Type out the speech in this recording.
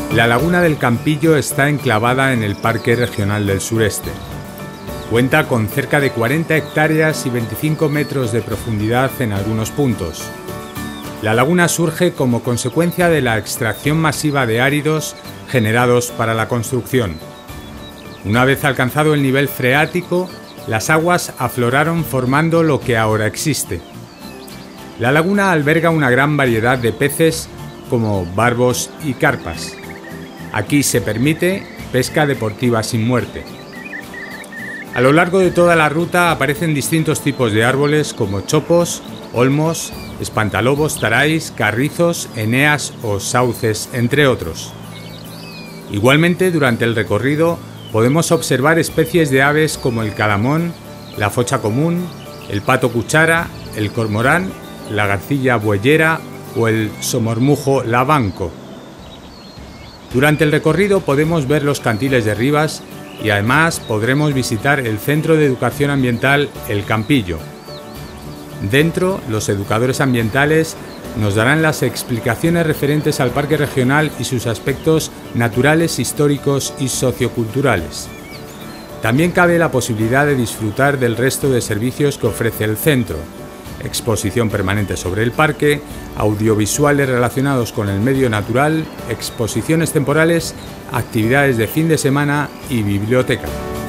La laguna del Campillo está enclavada en el Parque Regional del Sureste. Cuenta con cerca de 40 hectáreas y 25 metros de profundidad en algunos puntos. La laguna surge como consecuencia de la extracción masiva de áridos generados para la construcción. Una vez alcanzado el nivel freático, las aguas afloraron formando lo que ahora existe. La laguna alberga una gran variedad de peces como barbos y carpas. Aquí se permite pesca deportiva sin muerte. A lo largo de toda la ruta aparecen distintos tipos de árboles como chopos, olmos, espantalobos, taráis, carrizos, eneas o sauces, entre otros. Igualmente, durante el recorrido podemos observar especies de aves como el calamón, la focha común, el pato cuchara, el cormorán, la garcilla bueyera o el somormujo lavanco. Durante el recorrido podemos ver los cantiles de Rivas y además podremos visitar el Centro de Educación Ambiental El Campillo. Dentro, los educadores ambientales nos darán las explicaciones referentes al parque regional y sus aspectos naturales, históricos y socioculturales. También cabe la posibilidad de disfrutar del resto de servicios que ofrece el centro: exposición permanente sobre el parque, audiovisuales relacionados con el medio natural, exposiciones temporales, actividades de fin de semana y biblioteca.